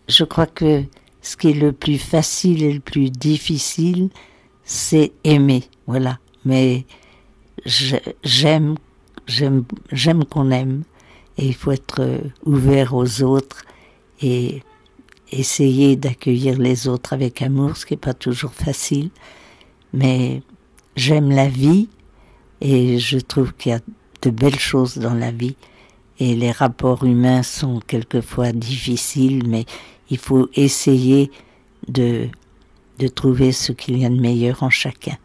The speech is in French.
je crois que ce qui est le plus facile et le plus difficile, c'est aimer, voilà. Mais j'aime qu'on aime, et il faut être ouvert aux autres et essayer d'accueillir les autres avec amour, ce qui n'est pas toujours facile. Mais j'aime la vie et je trouve qu'il y a de belles choses dans la vie. Et les rapports humains sont quelquefois difficiles, mais il faut essayer de trouver ce qu'il y a de meilleur en chacun.